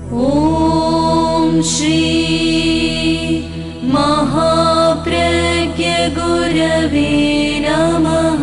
ॐ श्री महाप्रज्ञ गुरवे नमः।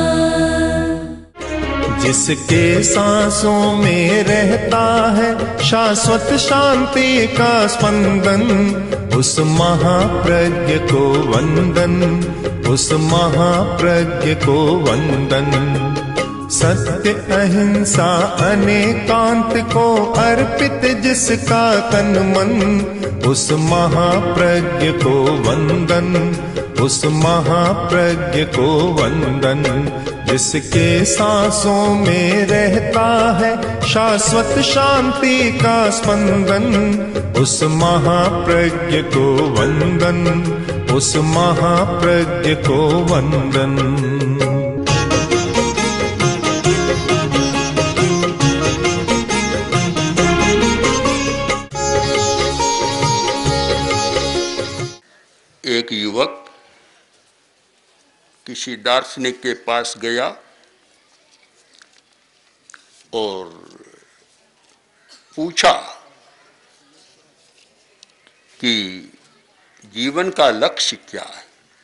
जिसके सांसों में रहता है शाश्वत शांति का स्पंदन, उस महाप्रज्ञ को वंदन, उस महाप्रज्ञ को वंदन। सत्य अहिंसा अनेकांत को अर्पित जिसका तन मन, उस महाप्रज्ञ को वंदन, उस महाप्रज्ञ को वंदन। जिसके सांसों में रहता है शाश्वत शांति का स्पंदन, उस महाप्रज्ञ को वंदन, उस महाप्रज्ञ को वंदन। एक युवक किसी दार्शनिक के पास गया और पूछा कि जीवन का लक्ष्य क्या है।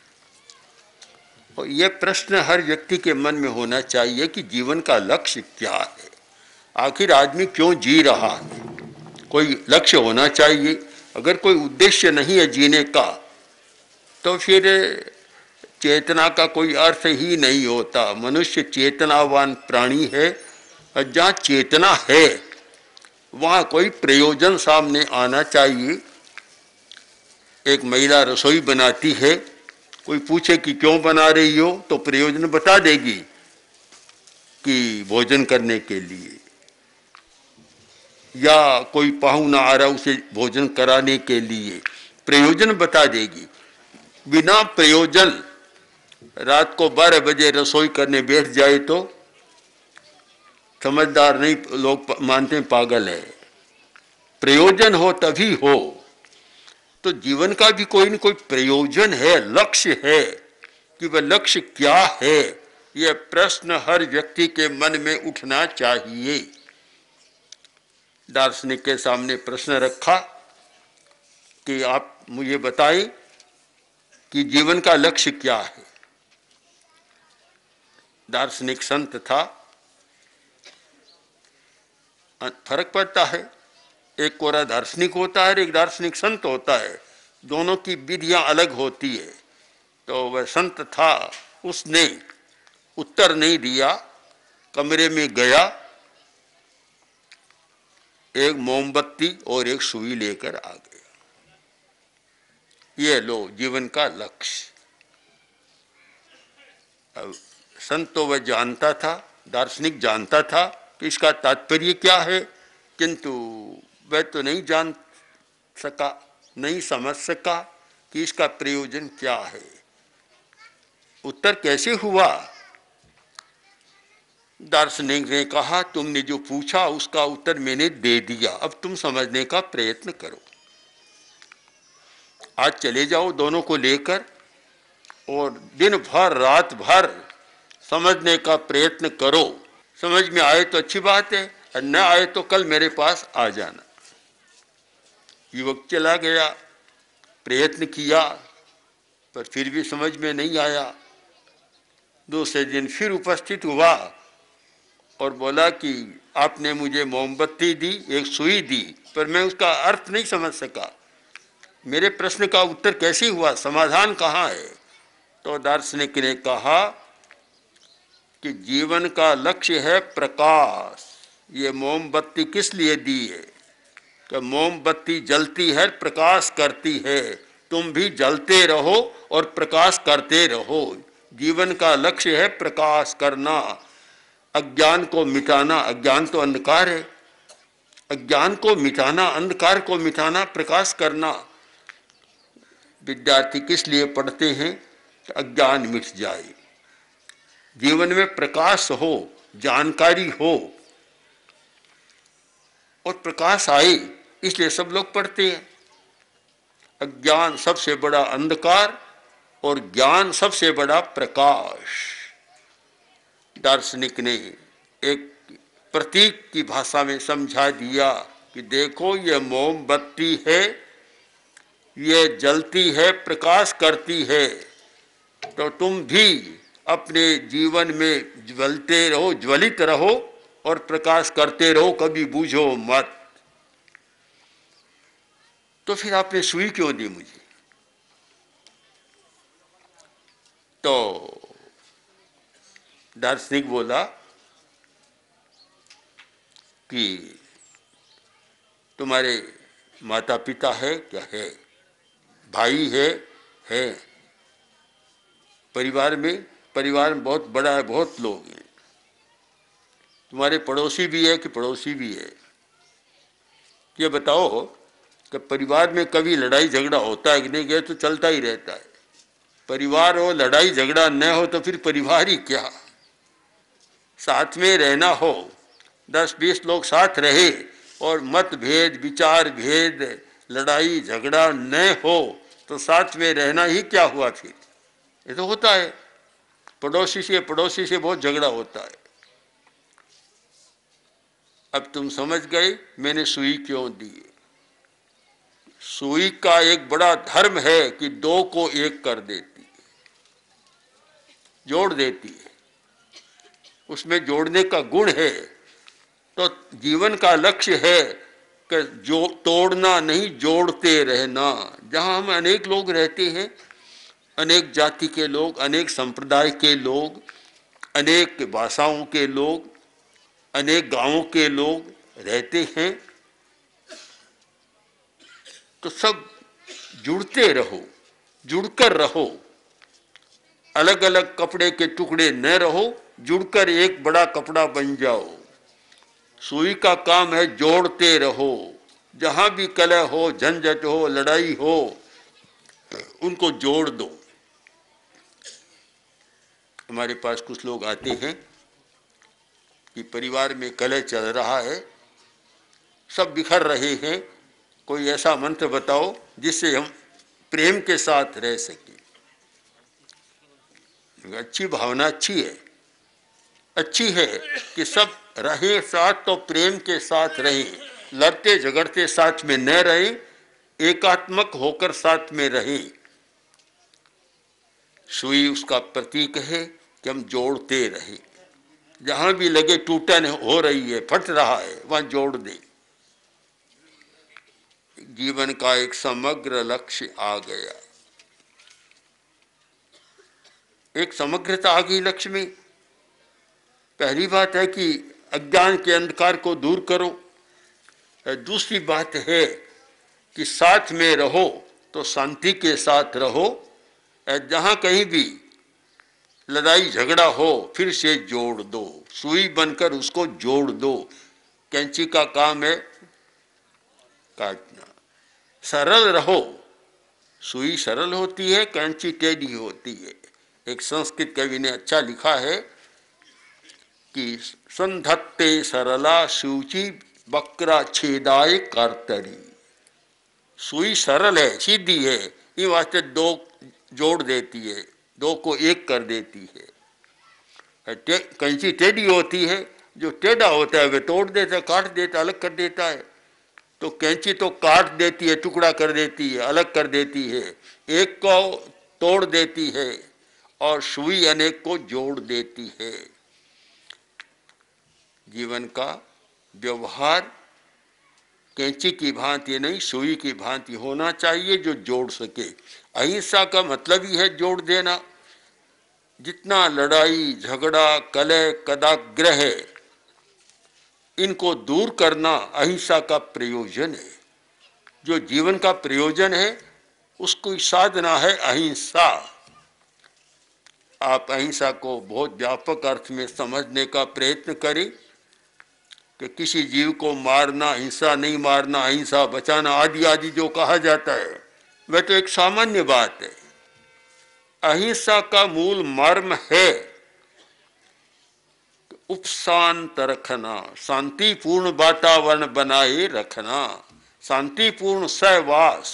और यह प्रश्न हर व्यक्ति के मन में होना चाहिए कि जीवन का लक्ष्य क्या है, आखिर आदमी क्यों जी रहा है। कोई लक्ष्य होना चाहिए। अगर कोई उद्देश्य नहीं है जीने का तो फिर चेतना का कोई अर्थ ही नहीं होता। मनुष्य चेतनावान प्राणी है और जहाँ चेतना है वहाँ कोई प्रयोजन सामने आना चाहिए। एक महिला रसोई बनाती है, कोई पूछे कि क्यों बना रही हो तो प्रयोजन बता देगी कि भोजन करने के लिए, या कोई पाहुना आ रहा उसे भोजन कराने के लिए प्रयोजन बता देगी। बिना प्रयोजन रात को 12 बजे रसोई करने बैठ जाए तो समझदार नहीं, लोग मानते हैं पागल है। प्रयोजन हो तभी हो। तो जीवन का भी कोई न कोई प्रयोजन है, लक्ष्य है। कि वह लक्ष्य क्या है, यह प्रश्न हर व्यक्ति के मन में उठना चाहिए। दार्शनिक के सामने प्रश्न रखा कि आप मुझे बताएं कि जीवन का लक्ष्य क्या है। दार्शनिक संत था। फर्क पड़ता है, एक कोरा दार्शनिक होता है और एक दार्शनिक संत होता है। दोनों की विधियां अलग होती है। तो वह संत था, उसने उत्तर नहीं दिया, कमरे में गया, एक मोमबत्ती और एक सुई लेकर आ गया। ये लो जीवन का लक्ष्य। अब संत तो वह जानता था, दार्शनिक जानता था कि इसका तात्पर्य क्या है, किंतु वह तो नहीं जान सका, नहीं समझ सका कि इसका प्रयोजन क्या है। उत्तर कैसे हुआ? दार्शनिक ने कहा, तुमने जो पूछा उसका उत्तर मैंने दे दिया, अब तुम समझने का प्रयत्न करो। आज चले जाओ दोनों को लेकर और दिन भर रात भर समझने का प्रयत्न करो। समझ में आए तो अच्छी बात है, और न आए तो कल मेरे पास आ जाना। युवक चला गया, प्रयत्न किया, पर फिर भी समझ में नहीं आया। दूसरे दिन फिर उपस्थित हुआ और बोला कि आपने मुझे मोमबत्ती दी, एक सुई दी, पर मैं उसका अर्थ नहीं समझ सका। मेरे प्रश्न का उत्तर कैसे हुआ, समाधान कहाँ है? तो दार्शनिक ने कहा कि जीवन का लक्ष्य है प्रकाश। ये मोमबत्ती किस लिए दी है? कि मोमबत्ती जलती है, प्रकाश करती है। तुम भी जलते रहो और प्रकाश करते रहो। जीवन का लक्ष्य है प्रकाश करना, अज्ञान को मिटाना। अज्ञान तो अंधकार है, अज्ञान को मिटाना, अंधकार को मिटाना, प्रकाश करना। विद्यार्थी किस लिए पढ़ते हैं? तो अज्ञान मिट जाए, जीवन में प्रकाश हो, जानकारी हो और प्रकाश आए, इसलिए सब लोग पढ़ते हैं। अज्ञान सबसे बड़ा अंधकार और ज्ञान सबसे बड़ा प्रकाश। दार्शनिक ने एक प्रतीक की भाषा में समझा दिया कि देखो ये मोमबत्ती है, ये जलती है, प्रकाश करती है, तो तुम भी अपने जीवन में ज्वलते रहो, ज्वलित रहो और प्रकाश करते रहो, कभी बूझो मत। तो फिर आपने सुई क्यों दी मुझे? तो दार्शनिक बोला कि तुम्हारे माता पिता है क्या? है। भाई है। परिवार में बहुत बड़ा है, बहुत लोग हैं। तुम्हारे पड़ोसी भी है कि पड़ोसी भी है? ये बताओ कि परिवार में कभी लड़ाई झगड़ा होता है कि नहीं? गए तो चलता ही रहता है। परिवार हो, लड़ाई झगड़ा न हो तो फिर परिवार ही क्या? साथ में रहना हो, 10-20 लोग साथ रहे और मतभेद, विचार भेद, लड़ाई झगड़ा न हो तो साथ में रहना ही क्या हुआ फिर? ये तो होता है, पड़ोसी से बहुत झगड़ा होता है। अब तुम समझ गए मैंने सुई क्यों दी। सुई का एक बड़ा धर्म है कि दो को एक कर देती है, जोड़ देती है, उसमें जोड़ने का गुण है। तो जीवन का लक्ष्य है कि जो तोड़ना नहीं, जोड़ते रहना। जहां हम अनेक लोग रहते हैं, अनेक जाति के लोग, अनेक संप्रदाय के लोग, अनेक भाषाओं के लोग, अनेक गांवों के लोग रहते हैं, तो सब जुड़ते रहो, जुड़कर रहो। अलग अलग कपड़े के टुकड़े न रहो, जुड़कर एक बड़ा कपड़ा बन जाओ। सुई का काम है जोड़ते रहो। जहां भी कलह हो, झंझट हो, लड़ाई हो, उनको जोड़ दो। हमारे पास कुछ लोग आते हैं कि परिवार में कलह चल रहा है, सब बिखर रहे हैं, कोई ऐसा मंत्र बताओ जिससे हम प्रेम के साथ रह सके। अच्छी भावना अच्छी है कि सब रहे साथ, तो प्रेम के साथ रहे, लड़ते झगड़ते साथ में न रहे, एकात्मक होकर साथ में रहे। सुई उसका प्रतीक है कि हम जोड़ते रहे। जहां भी लगे टूटन हो रही है, फट रहा है, वहां जोड़ दे। जीवन का एक समग्र लक्ष्य आ गया, एक समग्रता आ गई लक्ष्य में। पहली बात है कि अज्ञान के अंधकार को दूर करो। दूसरी बात है कि साथ में रहो तो शांति के साथ रहो। जहां कहीं भी लड़ाई झगड़ा हो फिर से जोड़ दो, सुई बनकर उसको जोड़ दो। कैंची का काम है काटना। सरल रहो, सुई सरल होती है, कैंची टेढ़ी होती है। एक संस्कृत कवि ने अच्छा लिखा है कि संधत्ते सरला सूची वक्रा छेदाए कर्तरी। सुई सरल है, सीधी है, ये वास्ते दो जोड़ देती है, दो को एक कर देती है। कैंची टेढ़ी होती है, जो टेढ़ा होता है वह तोड़ देता है, काट देता, अलग कर देता है। तो कैंची तो काट देती है, टुकड़ा कर देती है, अलग कर देती है, एक को तोड़ देती है, और सुई अनेक को जोड़ देती है। जीवन का व्यवहार कैंची की भांति नहीं, सुई की भांति होना चाहिए, जो जोड़ सके। अहिंसा का मतलब ही है जोड़ देना। जितना लड़ाई झगड़ा, कलह, कदाग्रह, इनको दूर करना अहिंसा का प्रयोजन है। जो जीवन का प्रयोजन है उसकी साधना है अहिंसा। आप अहिंसा को बहुत व्यापक अर्थ में समझने का प्रयत्न करें कि किसी जीव को मारना, हिंसा नहीं मारना, अहिंसा बचाना आदि आदि जो कहा जाता है वह तो एक सामान्य बात है। अहिंसा का मूल मर्म है उपशांत रखना, शांतिपूर्ण वातावरण बनाए रखना, शांतिपूर्ण सहवास,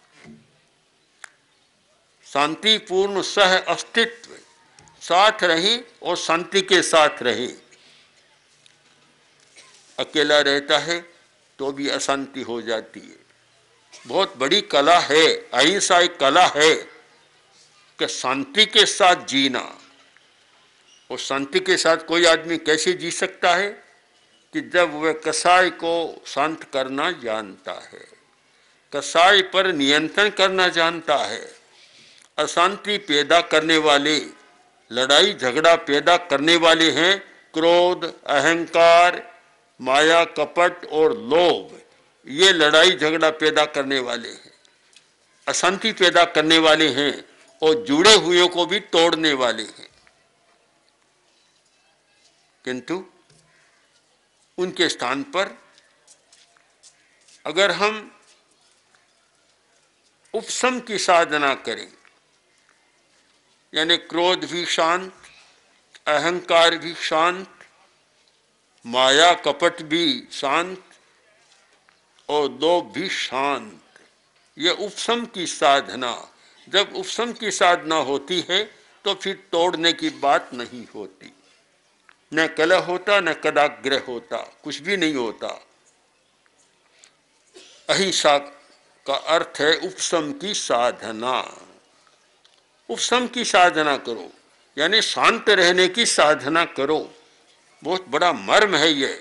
शांतिपूर्ण सह अस्तित्व, साथ रहे और शांति के साथ रहे। अकेला रहता है तो भी अशांति हो जाती है। बहुत बड़ी कला है, अहिंसा एक कला है कि शांति के साथ जीना। और शांति के साथ कोई आदमी कैसे जी सकता है कि जब वह कसाई को शांत करना जानता है, कसाई पर नियंत्रण करना जानता है। अशांति पैदा करने वाले, लड़ाई झगड़ा पैदा करने वाले हैं क्रोध, अहंकार, माया, कपट और लोभ। ये लड़ाई झगड़ा पैदा करने वाले हैं, अशांति पैदा करने वाले हैं और जुड़े हुए को भी तोड़ने वाले हैं। किंतु उनके स्थान पर अगर हम उपशम की साधना करें, यानी क्रोध भी शांत, अहंकार भी शांत, माया कपट भी शांत और लोभ भी शांत, ये उपशम की साधना। जब उपशम की साधना होती है तो फिर तोड़ने की बात नहीं होती, न कलह होता, न कदाग्रह होता, कुछ भी नहीं होता। अहिंसा का अर्थ है उपशम की साधना। उपशम की साधना करो, यानी शांत रहने की साधना करो। बहुत बड़ा मर्म है ये।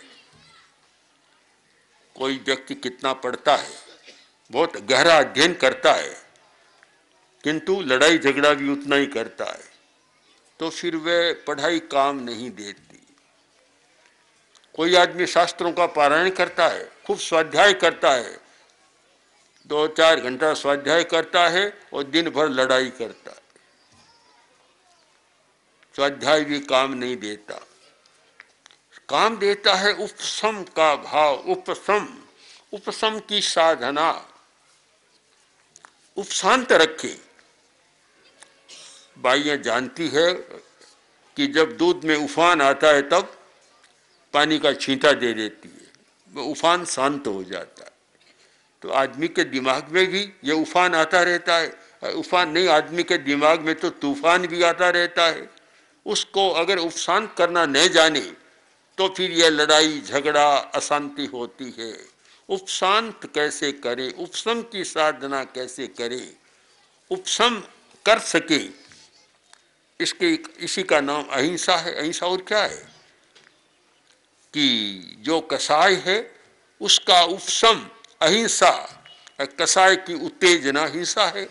कोई व्यक्ति कितना पढ़ता है, बहुत गहरा अध्ययन करता है, किंतु लड़ाई झगड़ा भी उतना ही करता है, तो फिर वह पढ़ाई काम नहीं देती। कोई आदमी शास्त्रों का पारायण करता है, खूब स्वाध्याय करता है, 2-4 घंटा स्वाध्याय करता है और दिन भर लड़ाई करता है, स्वाध्याय भी काम नहीं देता। काम देता है उपशम का भाव, उपशम, उपशम की साधना। उपशांत रखे। बाइयां जानती है कि जब दूध में उफान आता है तब पानी का छींटा दे देती है, वो उफान शांत हो जाता है। तो आदमी के दिमाग में भी ये उफान आता रहता है। उफान नहीं, आदमी के दिमाग में तो तूफान भी आता रहता है। उसको अगर उपशांत करना नहीं जाने तो फिर यह लड़ाई झगड़ा अशांति होती है। उपशांत कैसे करे, उपशम की साधना कैसे करे, उपशम कर सके, इसी का नाम अहिंसा है। अहिंसा और क्या है कि जो कसाय है उसका उपशम अहिंसा, कसाय की उत्तेजना हिंसा है।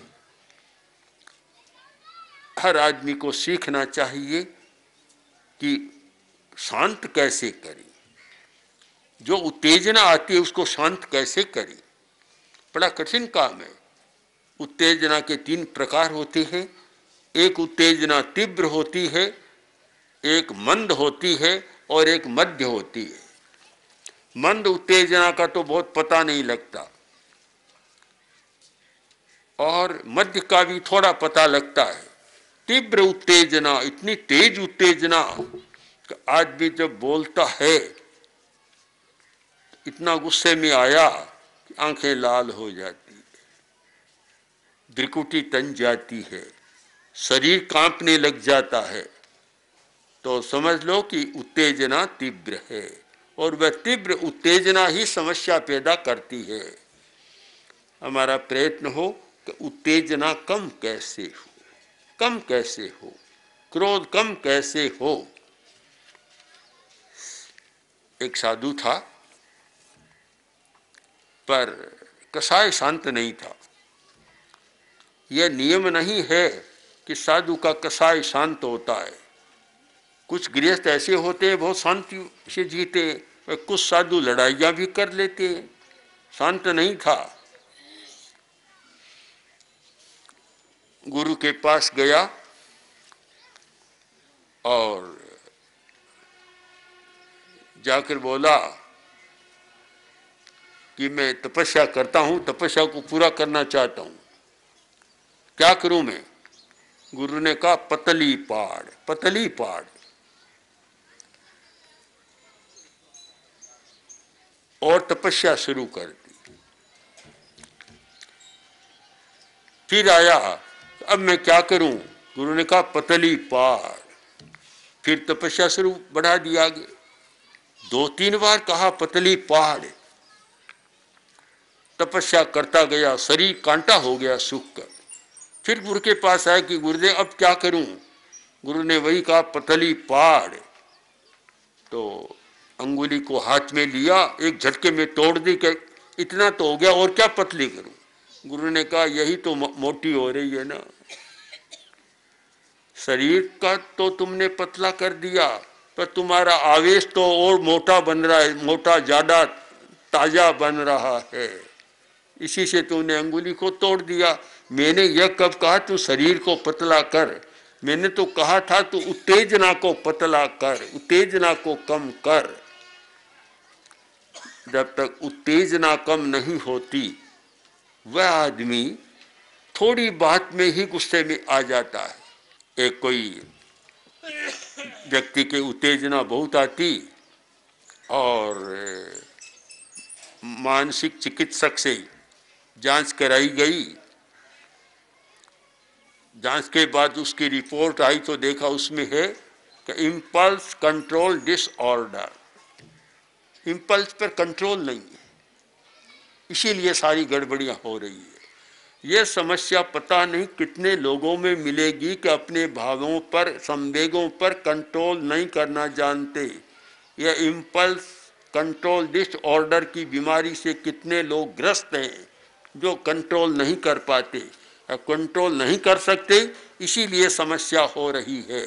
हर आदमी को सीखना चाहिए कि शांत कैसे करें, जो उत्तेजना आती है उसको शांत कैसे करें। बड़ा कठिन काम है। उत्तेजना के 3 प्रकार होते हैं। एक उत्तेजना तीव्र होती है, एक मंद होती है और एक मध्य होती है। मंद उत्तेजना का तो बहुत पता नहीं लगता और मध्य का भी थोड़ा पता लगता है। तीव्र उत्तेजना, इतनी तेज उत्तेजना, आदमी जब बोलता है इतना गुस्से में आया कि आंखें लाल हो जाती है, भ्रिकुटी तन जाती है, शरीर कांपने लग जाता है, तो समझ लो कि उत्तेजना तीव्र है। और वह तीव्र उत्तेजना ही समस्या पैदा करती है। हमारा प्रयत्न हो कि उत्तेजना कम कैसे हो, कम कैसे हो, क्रोध कम कैसे हो। एक साधु था पर कसाय शांत नहीं था। यह नियम नहीं है कि साधु का कसाय शांत होता है। कुछ गृहस्थ ऐसे होते हैं बहुत शांति से जीते हैं, कुछ साधु लड़ाइयाँ भी कर लेते हैं। शांत नहीं था। गुरु के पास गया और जाकर बोला कि मैं तपस्या करता हूं, तपस्या को पूरा करना चाहता हूं, क्या करूं मैं? गुरु ने कहा पतली पाड़, पतली पाड़। और तपस्या शुरू कर दी। फिर आया, अब मैं क्या करूं? गुरु ने कहा पतली पाड़। फिर तपस्या शुरू बढ़ा दिया आगे। 2-3 बार कहा पतली पहाड़। तपस्या करता गया, शरीर कांटा हो गया सूख कर। फिर गुरु के पास आया कि गुरुदेव अब क्या करूं। गुरु ने वही कहा, पतली पाड़। तो अंगुली को हाथ में लिया, एक झटके में तोड़ दी कि इतना तो हो गया, और क्या पतली करूं। गुरु ने कहा यही तो मोटी हो रही है ना, शरीर का तो तुमने पतला कर दिया, पर तुम्हारा आवेश तो और मोटा बन रहा है, मोटा ज्यादा ताजा बन रहा है, इसी से तूने अंगुली को तोड़ दिया। मैंने यह कब कहा तू शरीर को पतला कर, मैंने तो कहा था तू उत्तेजना को पतला कर, उत्तेजना को कम कर। जब तक उत्तेजना कम नहीं होती वह आदमी थोड़ी बात में ही गुस्से में आ जाता है। एक कोई व्यक्ति के उत्तेजना बहुत आती और मानसिक चिकित्सक से जांच कराई गई। जांच के बाद उसकी रिपोर्ट आई तो देखा उसमें है कि इम्पल्स कंट्रोल डिसऑर्डर, इम्पल्स पर कंट्रोल नहीं है, इसीलिए सारी गड़बड़ियां हो रही है। यह समस्या पता नहीं कितने लोगों में मिलेगी कि अपने भावों पर, संवेगों पर कंट्रोल नहीं करना जानते। यह इम्पल्स कंट्रोल डिसऑर्डर की बीमारी से कितने लोग ग्रस्त हैं जो कंट्रोल नहीं कर पाते, कंट्रोल नहीं कर सकते, इसीलिए समस्या हो रही है।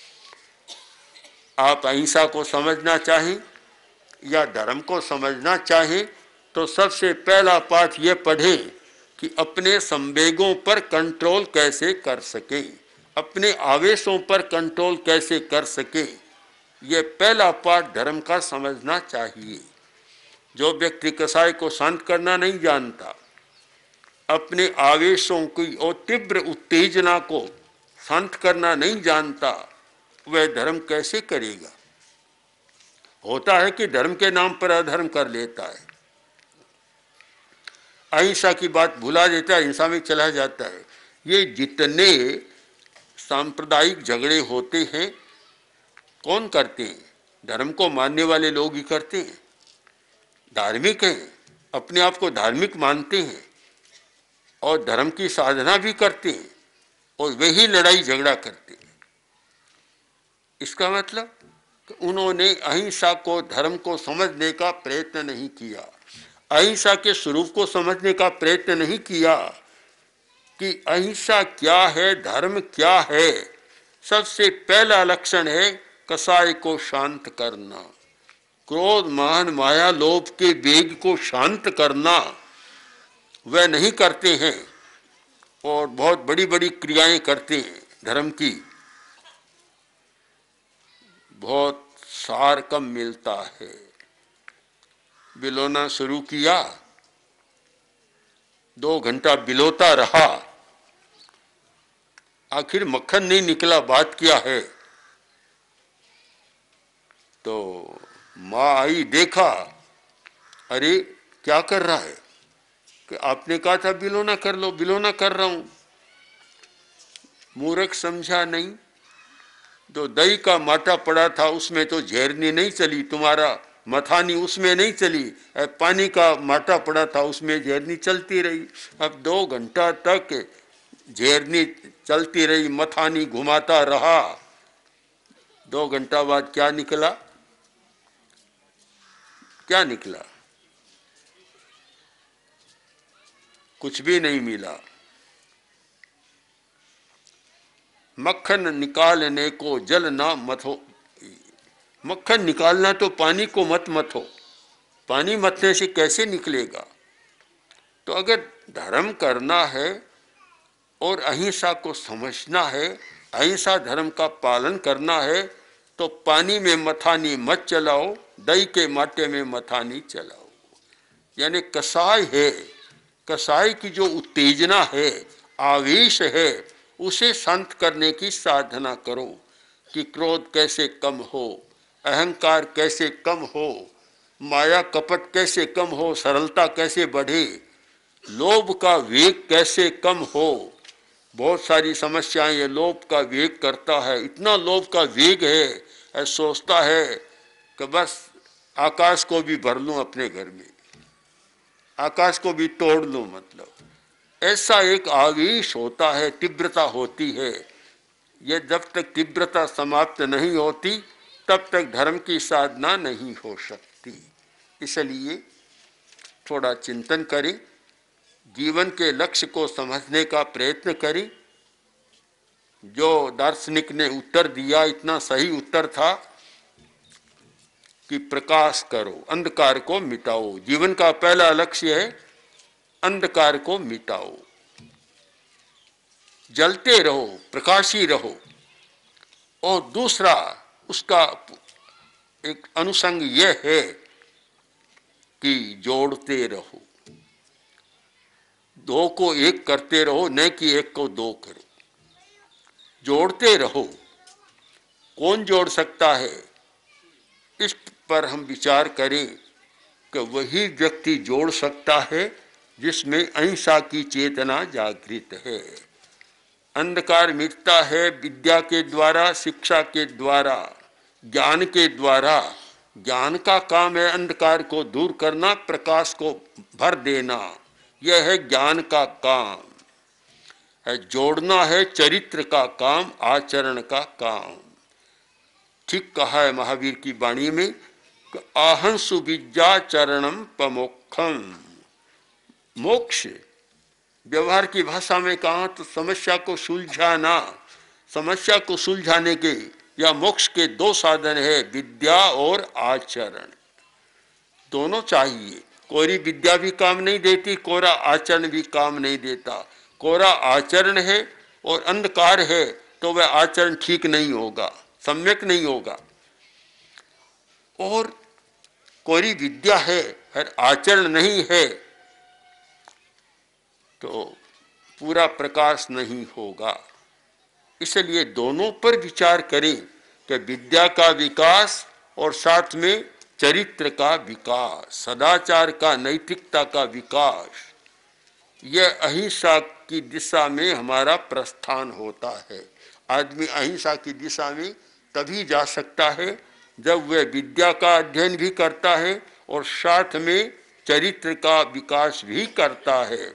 आप अहिंसा को समझना चाहें या धर्म को समझना चाहें तो सबसे पहला पाठ ये पढ़ें कि अपने संवेगों पर कंट्रोल कैसे कर सके, अपने आवेशों पर कंट्रोल कैसे कर सके। ये पहला पाठ धर्म का समझना चाहिए। जो व्यक्ति कसाई को शांत करना नहीं जानता, अपने आवेशों की और तीव्र उत्तेजना को शांत करना नहीं जानता, वह धर्म कैसे करेगा। होता है कि धर्म के नाम पर अधर्म कर लेता है, अहिंसा की बात भुला देता है, हिंसा में चला जाता है। ये जितने सांप्रदायिक झगड़े होते हैं कौन करते हैं? धर्म को मानने वाले लोग ही करते हैं, धार्मिक हैं, अपने आप को धार्मिक मानते हैं और धर्म की साधना भी करते हैं और वही लड़ाई झगड़ा करते हैं। इसका मतलब कि उन्होंने अहिंसा को, धर्म को समझने का प्रयत्न नहीं किया, अहिंसा के स्वरूप को समझने का प्रयत्न नहीं किया कि अहिंसा क्या है, धर्म क्या है। सबसे पहला लक्षण है कसाई को शांत करना, क्रोध मान माया लोभ के वेग को शांत करना। वह नहीं करते हैं और बहुत बड़ी बड़ी क्रियाएं करते हैं धर्म की, बहुत सार कम मिलता है। बिलोना शुरू किया, 2 घंटा बिलोता रहा, आखिर मक्खन नहीं निकला, बात क्या है। तो माँ आई, देखा, अरे क्या कर रहा है, कि आपने कहा था बिलोना कर लो, बिलोना कर रहा हूं। मूर्ख समझा नहीं। तो दही का माटा पड़ा था उसमें तो झेरनी नहीं चली, तुम्हारा मथानी उसमें नहीं चली, पानी का माटा पड़ा था उसमें झेरनी चलती रही। अब 2 घंटा तक झेरनी चलती रही, मथानी घुमाता रहा। 2 घंटा बाद क्या निकला? क्या निकला? कुछ भी नहीं मिला। मक्खन निकालने को जल ना मथो, मक्खन निकालना तो पानी को मत मथो, पानी मथने से कैसे निकलेगा। तो अगर धर्म करना है और अहिंसा को समझना है, अहिंसा धर्म का पालन करना है, तो पानी में मथानी मत चलाओ, दही के माटे में मथानी चलाओ। यानी कसाई है, कसाई की जो उत्तेजना है, आवेश है, उसे शांत करने की साधना करो कि क्रोध कैसे कम हो, अहंकार कैसे कम हो, माया कपट कैसे कम हो, सरलता कैसे बढ़े, लोभ का वेग कैसे कम हो। बहुत सारी समस्याएं ये लोभ का वेग करता है। इतना लोभ का वेग है, सोचता है कि बस आकाश को भी भर लूं अपने घर में। आकाश को भी तोड़ दूं, मतलब ऐसा एक आवेश होता है, तीव्रता होती है। ये जब तक तीव्रता समाप्त नहीं होती तब तक धर्म की साधना नहीं हो सकती। इसलिए थोड़ा चिंतन करें, जीवन के लक्ष्य को समझने का प्रयत्न करें। जो दार्शनिक ने उत्तर दिया इतना सही उत्तर था कि प्रकाश करो, अंधकार को मिटाओ। जीवन का पहला लक्ष्य है अंधकार को मिटाओ, जलते रहो, प्रकाशी रहो। और दूसरा उसका एक अनुसंग यह है कि जोड़ते रहो, दो को एक करते रहो, न कि एक को दो करो। जोड़ते रहो। कौन जोड़ सकता है, इस पर हम विचार करें कि वही व्यक्ति जोड़ सकता है जिसमें अहिंसा की चेतना जागृत है। अंधकार मिटता है विद्या के द्वारा, शिक्षा के द्वारा, ज्ञान के द्वारा। ज्ञान का काम है अंधकार को दूर करना, प्रकाश को भर देना। यह है ज्ञान का काम है। जोड़ना है चरित्र का काम, आचरण का काम। ठीक कहा है महावीर की वाणी में, आहंसु विद्या चरणम पमोक्षम। मोक्ष व्यवहार की भाषा में कहा तो समस्या को सुलझाना। समस्या को सुलझाने के या मोक्ष के दो साधन है, विद्या और आचरण। दोनों चाहिए। कोरी विद्या भी काम नहीं देती, कोरा आचरण भी काम नहीं देता। कोरा आचरण है और अंधकार है तो वह आचरण ठीक नहीं होगा, सम्यक नहीं होगा। और कोरी विद्या है और आचरण नहीं है तो पूरा प्रकाश नहीं होगा। इसलिए दोनों पर विचार करें कि विद्या का विकास और साथ में चरित्र का विकास, सदाचार का, नैतिकता का विकास। यह अहिंसा की दिशा में हमारा प्रस्थान होता है। आदमी अहिंसा की दिशा में तभी जा सकता है जब वह विद्या का अध्ययन भी करता है और साथ में चरित्र का विकास भी करता है।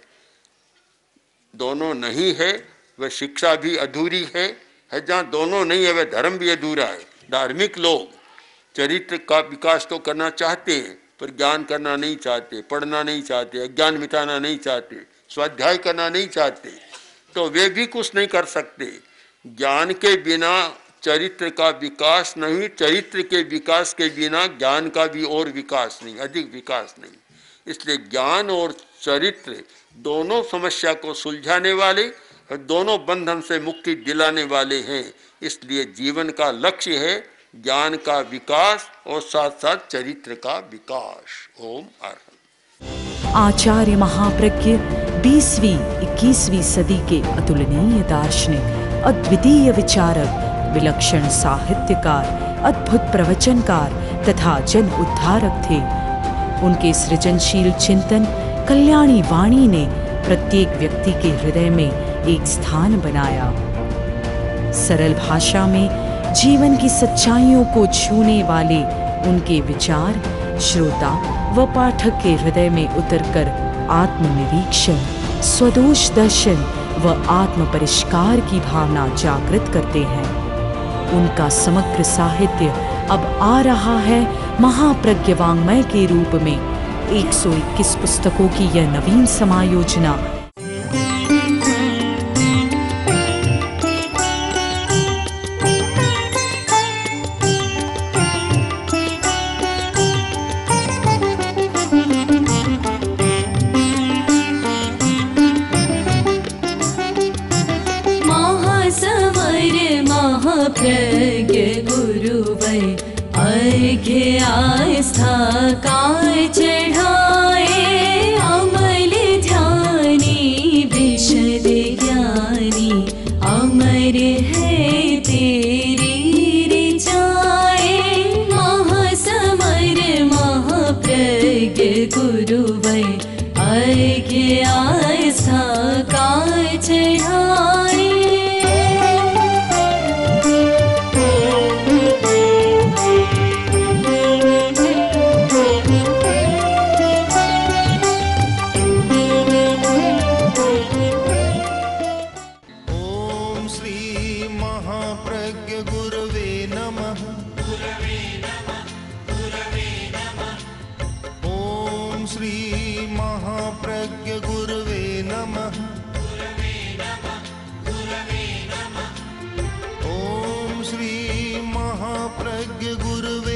दोनों नहीं है वह शिक्षा भी अधूरी है। जहाँ दोनों नहीं है वह धर्म भी अधूरा है। धार्मिक लोग चरित्र का विकास तो करना चाहते हैं पर ज्ञान करना नहीं चाहते, पढ़ना नहीं चाहते, अज्ञान मिटाना नहीं चाहते, स्वाध्याय करना नहीं चाहते, तो वे भी कुछ नहीं कर सकते। ज्ञान के बिना चरित्र का विकास नहीं, चरित्र के विकास के बिना ज्ञान का भी और विकास नहीं, अधिक विकास नहीं। इसलिए ज्ञान और चरित्र दोनों समस्या को सुलझाने वाले और दोनों बंधन से मुक्ति दिलाने वाले हैं। इसलिए जीवन का लक्ष्य है ज्ञान का विकास और साथ साथ चरित्र का विकास। ओम अर्हं। आचार्य महाप्रज्ञ 20वीं 21वीं सदी के अतुलनीय दार्शनिक, अद्वितीय विचारक, विलक्षण साहित्यकार, अद्भुत प्रवचनकार तथा जन उद्धारक थे। उनके सृजनशील चिंतन कल्याणी वाणी ने प्रत्येक व्यक्ति के हृदय में एक स्थान बनाया। सरल भाषा में जीवन की सच्चाइयों को छूने वाले उनके विचार श्रोता व पाठक के हृदय में उतरकर आत्मनिरीक्षण, स्वदोष दर्शन व आत्म परिष्कार की भावना जागृत करते हैं। उनका समग्र साहित्य अब आ रहा है महाप्रज्ञ वाङ्मय के रूप में। 121 पुस्तकों की यह नवीन समायोजना महाप्रज्ञ गुरुवै अर्घ्य आस्था काय चढ़ाए, अमल ध्यानी विशद ज्ञानी, अमर है तेरी ऋचाए। महासमर महाप्रज्ञ गुरुवै अर्घ्य आस्था काय चढ़ाए। श्री महाप्रज्ञ गुरुवे